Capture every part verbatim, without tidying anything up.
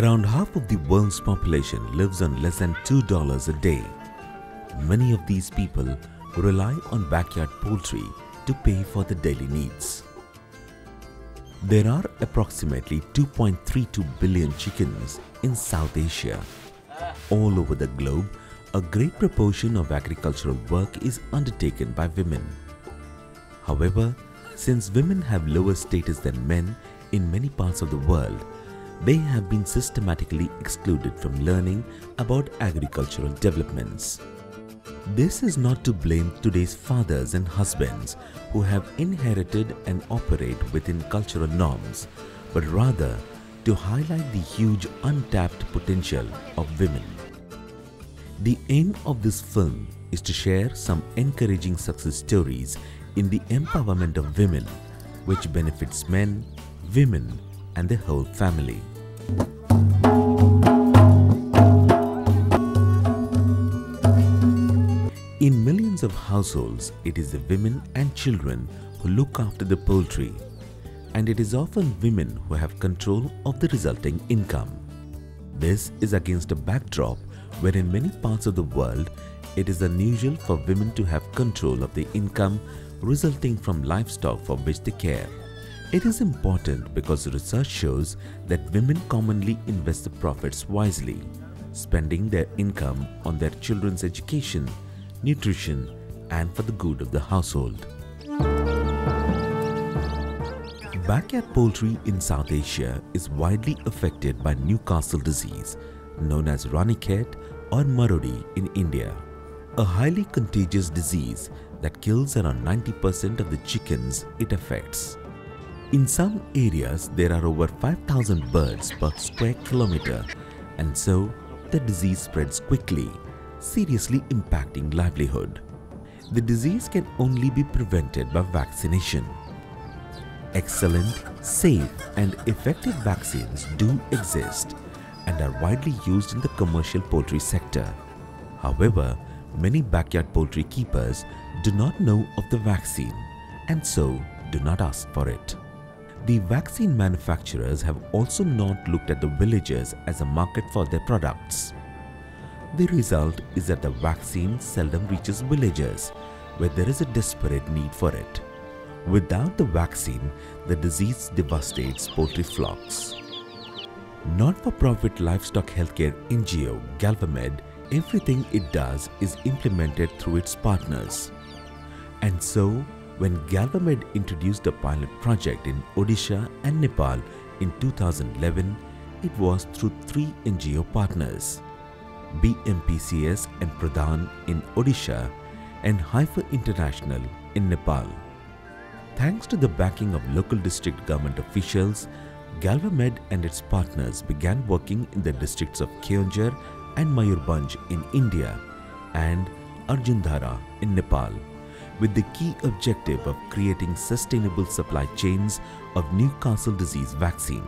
Around half of the world's population lives on less than two dollars a day. Many of these people rely on backyard poultry to pay for their daily needs. There are approximately two point three two billion chickens in South Asia. All over the globe, a great proportion of agricultural work is undertaken by women. However, since women have lower status than men in many parts of the world, they have been systematically excluded from learning about agricultural developments. This is not to blame today's fathers and husbands who have inherited and operate within cultural norms, but rather to highlight the huge untapped potential of women. The aim of this film is to share some encouraging success stories in the empowerment of women, which benefits men, women, and the whole family. In millions of households, it is the women and children who look after the poultry, and it is often women who have control of the resulting income. This is against a backdrop where in many parts of the world, it is unusual for women to have control of the income resulting from livestock for which they care. It is important because research shows that women commonly invest the profits wisely, spending their income on their children's education, nutrition, and for the good of the household. Backyard poultry in South Asia is widely affected by Newcastle disease, known as Ranikhet or Marodi in India, a highly contagious disease that kills around ninety percent of the chickens it affects. In some areas, there are over five thousand birds per square kilometer, and so the disease spreads quickly, seriously impacting livelihood. The disease can only be prevented by vaccination. Excellent, safe, and effective vaccines do exist and are widely used in the commercial poultry sector. However, many backyard poultry keepers do not know of the vaccine and so do not ask for it. The vaccine manufacturers have also not looked at the villagers as a market for their products. The result is that the vaccine seldom reaches villagers where there is a desperate need for it. Without the vaccine, the disease devastates poultry flocks. Not-for-profit livestock healthcare N G O GALVmed, everything it does is implemented through its partners. And so, when GALVmed introduced a pilot project in Odisha and Nepal in two thousand eleven, it was through three N G O partners: B M P C S and Pradhan in Odisha and Haifa International in Nepal. Thanks to the backing of local district government officials, GALVmed and its partners began working in the districts of Keonjhar and Mayurbhanj in India and Arjundhara in Nepal, with the key objective of creating sustainable supply chains of Newcastle disease vaccine.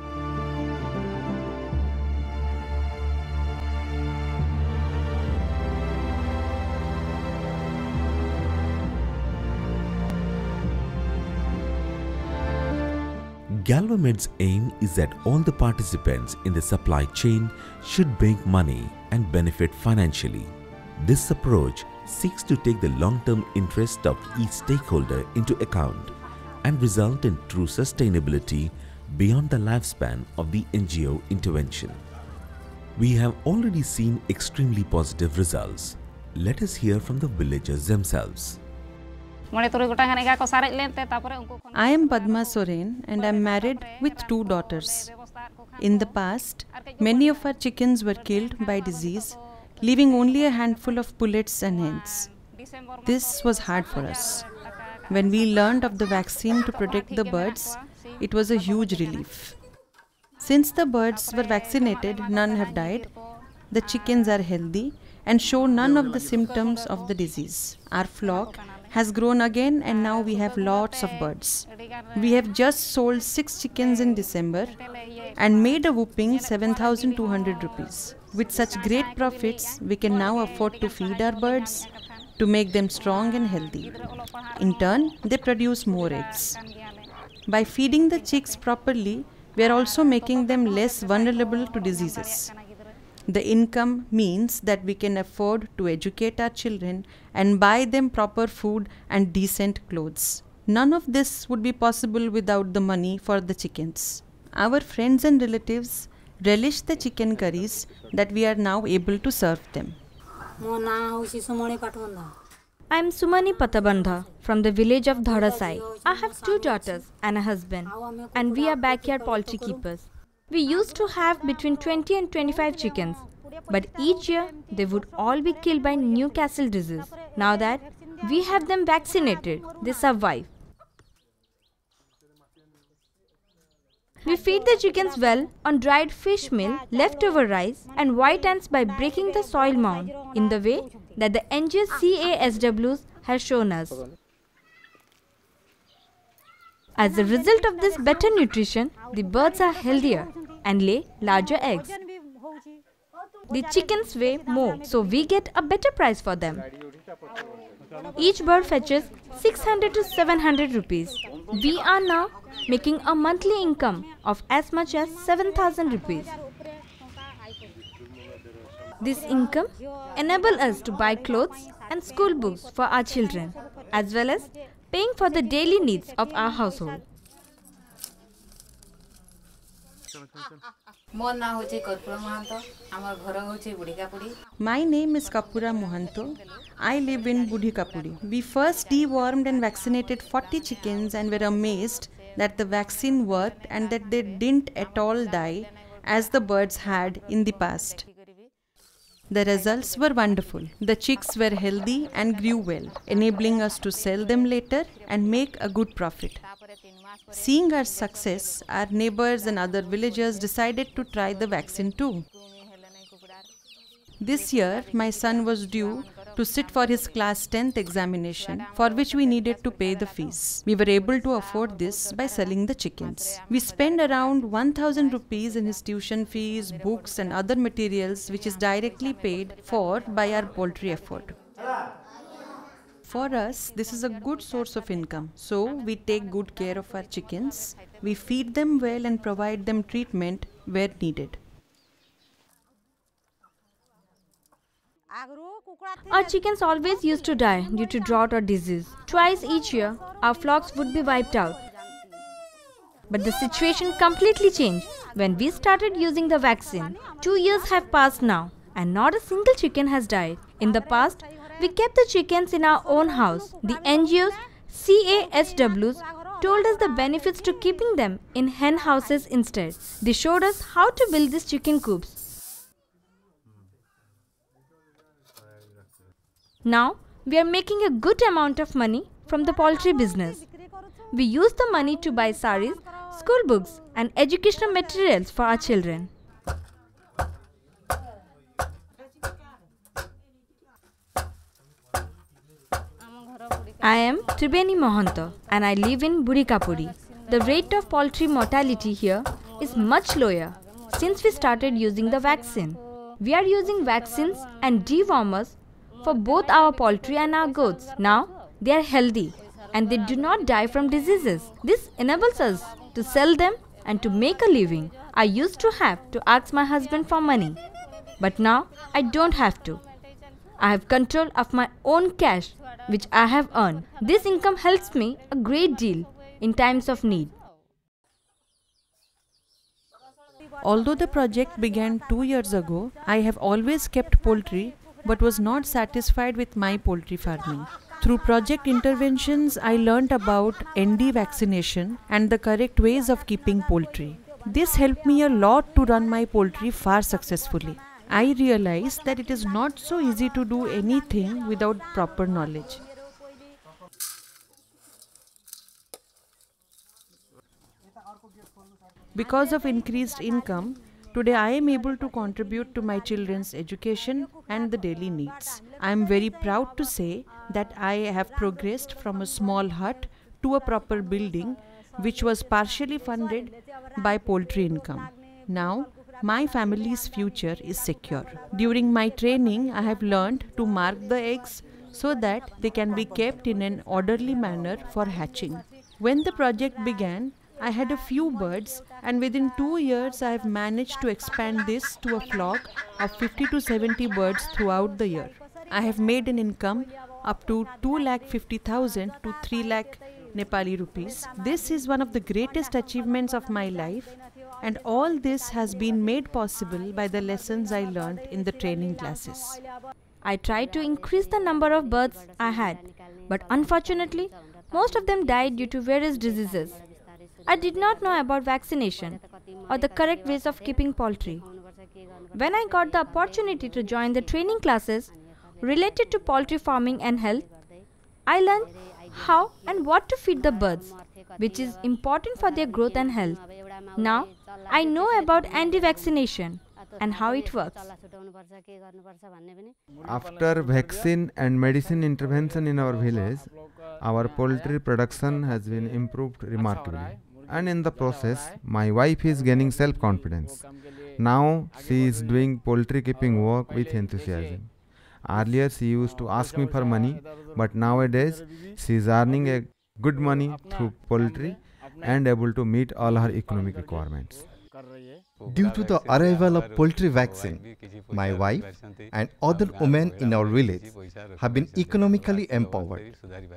GALVmed's aim is that all the participants in the supply chain should make money and benefit financially. This approach seeks to take the long-term interest of each stakeholder into account and result in true sustainability beyond the lifespan of the N G O intervention. We have already seen extremely positive results. Let us hear from the villagers themselves. I am Padma Soren and I am married with two daughters. In the past, many of our chickens were killed by disease, leaving only a handful of pullets and hens. This was hard for us. When we learned of the vaccine to protect the birds, it was a huge relief. Since the birds were vaccinated, none have died. The chickens are healthy and show none of the symptoms of the disease. Our flock has grown again and now we have lots of birds. We have just sold six chickens in December and made a whopping seven thousand two hundred rupees. With such great profits, we can now afford to feed our birds to make them strong and healthy. In turn, they produce more eggs. By feeding the chicks properly, we are also making them less vulnerable to diseases. The income means that we can afford to educate our children and buy them proper food and decent clothes. None of this would be possible without the money for the chickens. Our friends and relatives relish the chicken curries that we are now able to serve them. I am Sumani Patabandha from the village of Dhadasai. I have two daughters and a husband, and we are backyard poultry keepers. We used to have between twenty and twenty-five chickens, but each year they would all be killed by Newcastle disease. Now that we have them vaccinated, they survive. We feed the chickens well on dried fish meal, leftover rice and white ants by breaking the soil mound in the way that the N G O C A S W has shown us. As a result of this better nutrition, the birds are healthier and lay larger eggs. The chickens weigh more, so we get a better price for them. Each bird fetches six hundred to seven hundred rupees. We are now making a monthly income of as much as seven thousand rupees. This income enables us to buy clothes and school books for our children, as well as paying for the daily needs of our household. My name is Kapura Mohanto. I live in Budhikapudi. We first dewormed and vaccinated forty chickens and were amazed that the vaccine worked and that they didn't at all die as the birds had in the past. The results were wonderful. The chicks were healthy and grew well, enabling us to sell them later and make a good profit. Seeing our success, our neighbors and other villagers decided to try the vaccine too. This year, my son was due to sit for his class tenth examination, for which we needed to pay the fees. We were able to afford this by selling the chickens. We spend around one thousand rupees in his tuition fees, books and other materials, which is directly paid for by our poultry effort. For us, this is a good source of income, so we take good care of our chickens. We feed them well and provide them treatment where needed. Our chickens always used to die due to drought or disease. Twice each year, our flocks would be wiped out. But the situation completely changed when we started using the vaccine. Two years have passed now, and not a single chicken has died. In the past, we kept the chickens in our own house. The N G Os, C A S Ws told us the benefits to keeping them in hen houses instead. They showed us how to build these chicken coops. Now, we are making a good amount of money from the poultry business. We use the money to buy saris, school books and educational materials for our children. I am Tribeni Mohanto and I live in Budhikapudi. The rate of poultry mortality here is much lower since we started using the vaccine. We are using vaccines and dewormers for both our poultry and our goats. Now, they are healthy and they do not die from diseases. This enables us to sell them and to make a living. I used to have to ask my husband for money, but now I don't have to. I have control of my own cash, which I have earned. This income helps me a great deal in times of need. Although the project began two years ago, I have always kept poultry but was not satisfied with my poultry farming. Through project interventions, I learnt about N D vaccination and the correct ways of keeping poultry. This helped me a lot to run my poultry far successfully. I realized that it is not so easy to do anything without proper knowledge. Because of increased income, today I am able to contribute to my children's education and the daily needs. I am very proud to say that I have progressed from a small hut to a proper building which was partially funded by poultry income. Now, my family's future is secure. During my training, I have learned to mark the eggs so that they can be kept in an orderly manner for hatching. When the project began, I had a few birds, and within two years I have managed to expand this to a flock of fifty to seventy birds throughout the year. I have made an income up to two lakh fifty thousand to three lakh Nepali rupees. This is one of the greatest achievements of my life, and all this has been made possible by the lessons I learned in the training classes. I tried to increase the number of birds I had, but unfortunately, most of them died due to various diseases. I did not know about vaccination or the correct ways of keeping poultry. When I got the opportunity to join the training classes related to poultry farming and health, I learned how and what to feed the birds, which is important for their growth and health. Now, I know about anti-vaccination and how it works. After vaccine and medicine intervention in our village, our poultry production has been improved remarkably. And in the process, my wife is gaining self-confidence. Now she is doing poultry keeping work with enthusiasm. Earlier she used to ask me for money, but nowadays she is earning a good money through poultry and able to meet all her economic requirements. Due to the arrival of poultry vaccine, my wife and other women in our village have been economically empowered.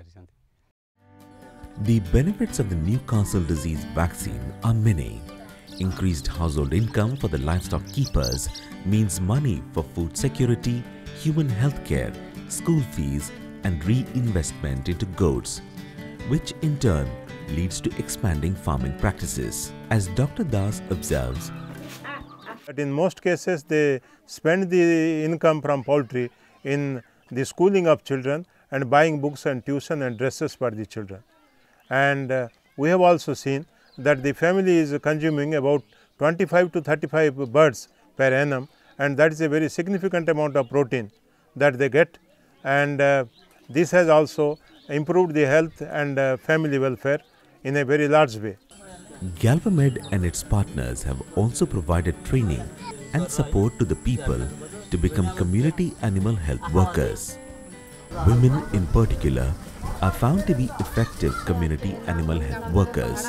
The benefits of the Newcastle disease vaccine are many. Increased household income for the livestock keepers means money for food security, human health care, school fees and reinvestment into goats, which in turn leads to expanding farming practices. As Doctor Das observes, but in most cases they spend the income from poultry in the schooling of children and buying books and tuition and dresses for the children. And uh, we have also seen that the family is consuming about twenty-five to thirty-five birds per annum, and that is a very significant amount of protein that they get, and uh, this has also improved the health and uh, family welfare in a very large way. GALVmed and its partners have also provided training and support to the people to become community animal health workers. Women in particular are found to be effective community animal health workers.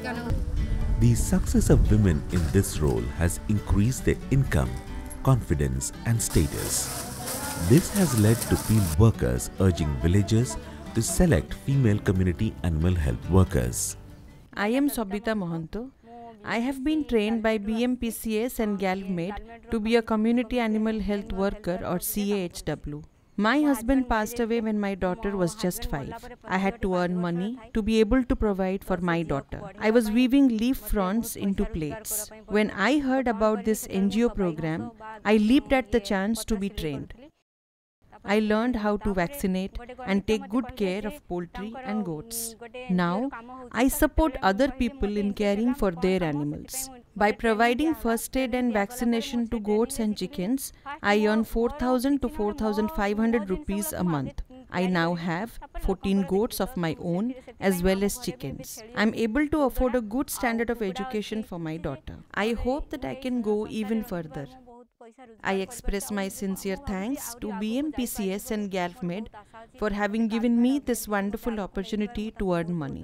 The success of women in this role has increased their income, confidence and status. This has led to field workers urging villagers to select female community animal health workers. I am Sobita Mohanto. I have been trained by B M P C S and GALVmed to be a community animal health worker or C A H W. My husband passed away when my daughter was just five. I had to earn money to be able to provide for my daughter. I was weaving leaf fronds into plates. When I heard about this N G O program, I leaped at the chance to be trained. I learned how to vaccinate and take good care of poultry and goats. Now, I support other people in caring for their animals. By providing first aid and vaccination to goats and chickens, I earn four thousand to four thousand five hundred rupees a month. I now have fourteen goats of my own as well as chickens. I am able to afford a good standard of education for my daughter. I hope that I can go even further. I express my sincere thanks to B M P C S and GALVmed for having given me this wonderful opportunity to earn money.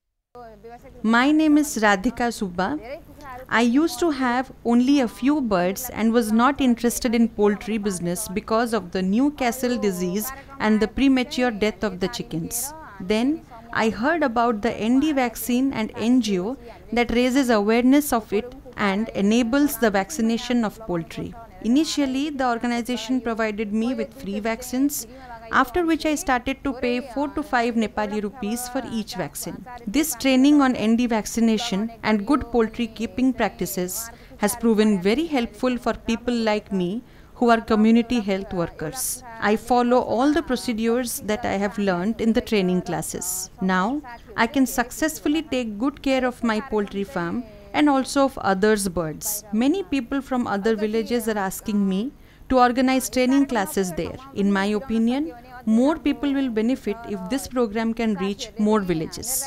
My name is Radhika Subba. I used to have only a few birds and was not interested in poultry business because of the Newcastle disease and the premature death of the chickens. Then I heard about the N D vaccine and N G O that raises awareness of it and enables the vaccination of poultry. Initially, the organization provided me with free vaccines, after which I started to pay four to five Nepali rupees for each vaccine. This training on N D vaccination and good poultry keeping practices has proven very helpful for people like me who are community health workers. I follow all the procedures that I have learned in the training classes. Now, I can successfully take good care of my poultry farm and also of others' birds. Many people from other villages are asking me to organize training classes there. In my opinion, more people will benefit if this program can reach more villages.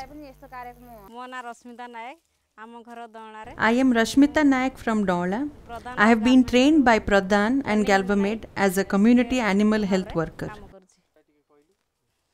I am Rashmita Nayak from Daula. I have been trained by Pradhan and GALVmed as a community animal health worker.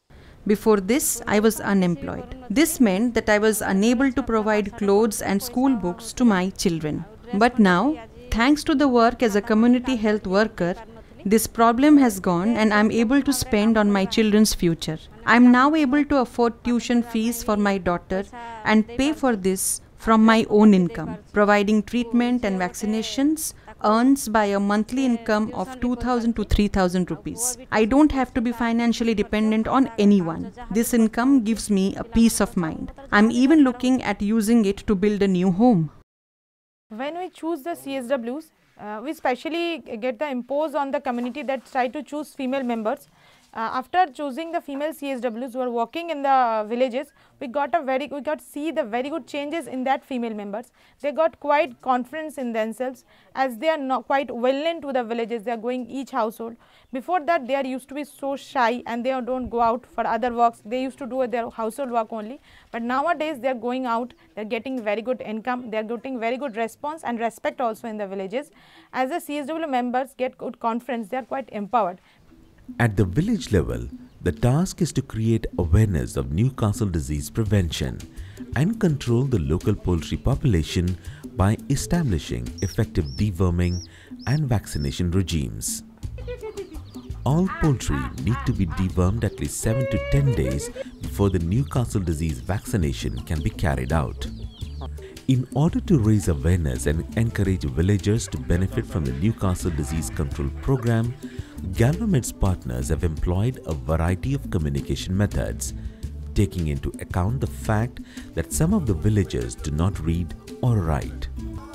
Before this, I was unemployed. This meant that I was unable to provide clothes and school books to my children. But now, thanks to the work as a community health worker, this problem has gone and I am able to spend on my children's future. I am now able to afford tuition fees for my daughter and pay for this from my own income. Providing treatment and vaccinations earns by a monthly income of two thousand to three thousand rupees. I don't have to be financially dependent on anyone. This income gives me a peace of mind. I'm even looking at using it to build a new home. When we choose the C S Ws, uh, we specially get the impose on the community that try to choose female members. Uh, after choosing the female C S Ws who are working in the villages, we got a very we got see the very good changes in that female members. They got quite confidence in themselves as they are not quite well into the villages. They are going each household. Before that, they are used to be so shy and they don't go out for other works. They used to do their household work only. But nowadays, they are going out. They are getting very good income. They are getting very good response and respect also in the villages. As the C S W members get good confidence, they are quite empowered. At the village level, the task is to create awareness of Newcastle disease prevention and control the local poultry population by establishing effective deworming and vaccination regimes. All poultry need to be dewormed at least seven to ten days before the Newcastle disease vaccination can be carried out. In order to raise awareness and encourage villagers to benefit from the Newcastle disease control program, GALVmed's partners have employed a variety of communication methods, taking into account the fact that some of the villagers do not read or write.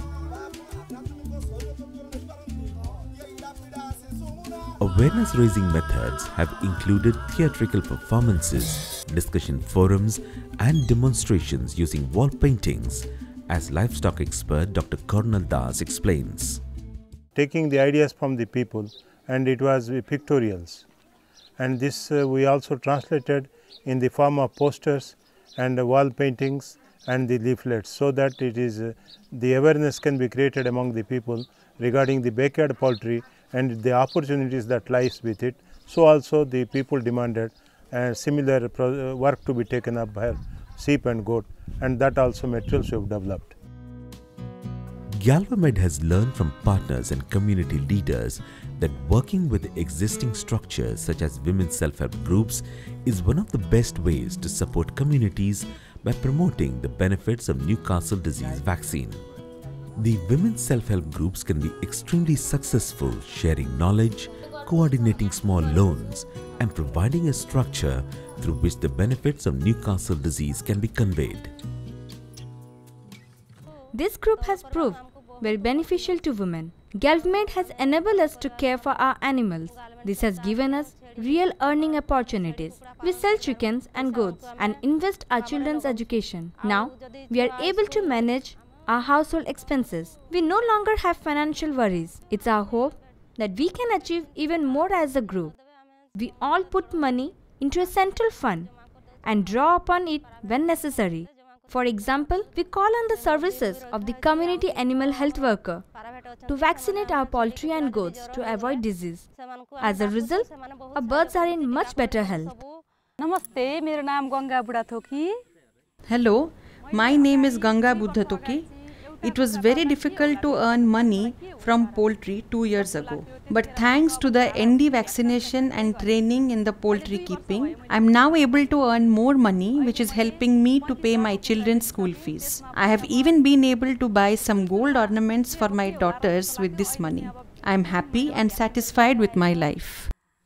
Awareness-raising methods have included theatrical performances, discussion forums, and demonstrations using wall paintings, as livestock expert Doctor Karnal Das explains. Taking the ideas from the people, and it was pictorials, and this uh, we also translated in the form of posters and uh, wall paintings and the leaflets, so that it is uh, the awareness can be created among the people regarding the backyard poultry and the opportunities that lies with it. So also the people demanded uh, similar pro work to be taken up by sheep and goat, and that also materials we have developed. GALVmed has learned from partners and community leaders that working with existing structures such as women's self-help groups is one of the best ways to support communities by promoting the benefits of Newcastle disease vaccine. The women's self-help groups can be extremely successful sharing knowledge, coordinating small loans, and providing a structure through which the benefits of Newcastle disease can be conveyed. This group has proved very beneficial to women. GALVmed has enabled us to care for our animals. This has given us real earning opportunities. We sell chickens and goats and invest our children's education. Now, we are able to manage our household expenses. We no longer have financial worries. It's our hope that we can achieve even more as a group. We all put money into a central fund and draw upon it when necessary. For example, we call on the services of the community animal health worker to vaccinate our poultry and goats to avoid disease. As a result, our birds are in much better health. Hello, my name is Ganga Buddhatoki. It was very difficult to earn money from poultry two years ago. But thanks to the N D vaccination and training in the poultry keeping, I am now able to earn more money, which is helping me to pay my children's school fees. I have even been able to buy some gold ornaments for my daughters with this money. I am happy and satisfied with my life.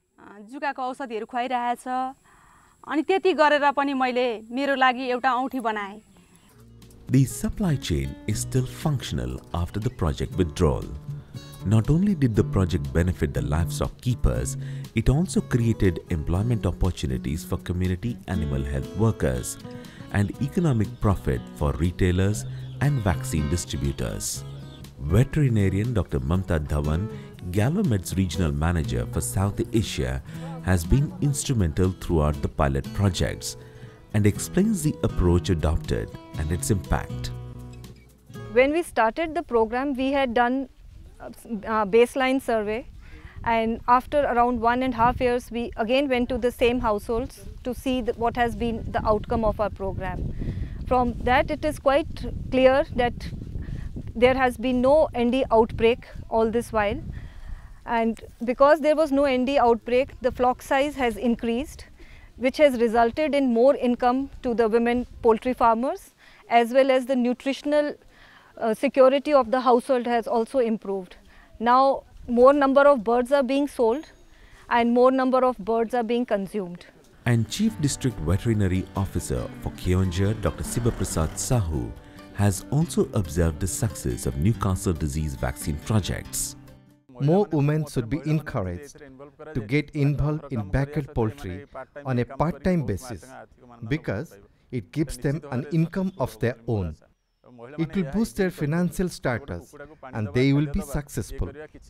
The supply chain is still functional after the project withdrawal. Not only did the project benefit the livestock keepers, it also created employment opportunities for community animal health workers and economic profit for retailers and vaccine distributors. Veterinarian Doctor Mamta Dhawan, GALVmed's regional manager for South Asia, has been instrumental throughout the pilot projects and explains the approach adopted and its impact. When we started the program, we had done a baseline survey And after around one and a half years, we again went to the same households to see the, what has been the outcome of our program. From that, it is quite clear that there has been no N D outbreak all this while. And because there was no N D outbreak, the flock size has increased, which has resulted in more income to the women poultry farmers, as well as the nutritional uh, security of the household has also improved. Now, more number of birds are being sold and more number of birds are being consumed. And Chief District Veterinary Officer for Keonjhar, Doctor Sibaprasad Sahu, has also observed the success of Newcastle disease vaccine projects. More women should be encouraged to get involved in backyard poultry on a part-time basis because it gives them an income of their own. It will boost their financial status and they will be successful.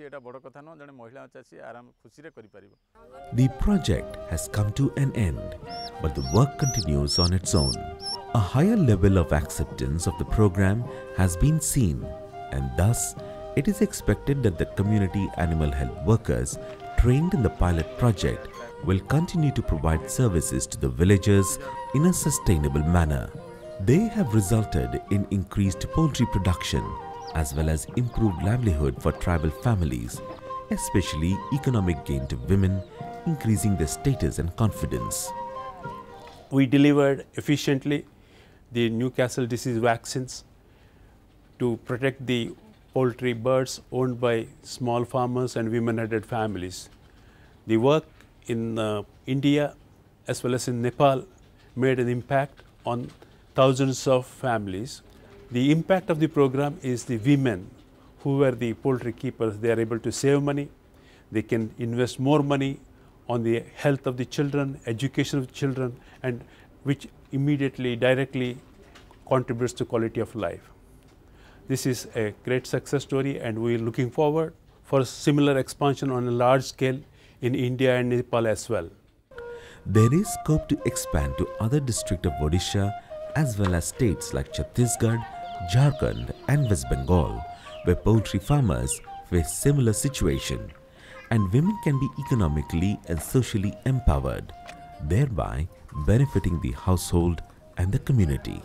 The project has come to an end, but the work continues on its own. A higher level of acceptance of the program has been seen, and thus it is expected that the community animal health workers trained in the pilot project will continue to provide services to the villagers in a sustainable manner. They have resulted in increased poultry production as well as improved livelihood for tribal families, especially economic gain to women, increasing their status and confidence. We delivered efficiently the Newcastle disease vaccines to protect the poultry birds owned by small farmers and women-headed families. The work in uh, India as well as in Nepal made an impact on thousands of families. The impact of the program is the women who were the poultry keepers. They are able to save money, they can invest more money on the health of the children, education of children, and which immediately, directly contributes to quality of life. This is a great success story and we are looking forward for similar expansion on a large scale in India and Nepal as well. There is scope to expand to other districts of Odisha as well as states like Chhattisgarh, Jharkhand and West Bengal, where poultry farmers face similar situation, and women can be economically and socially empowered, thereby benefiting the household and the community.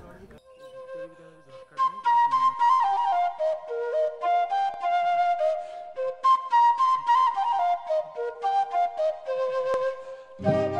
Yeah.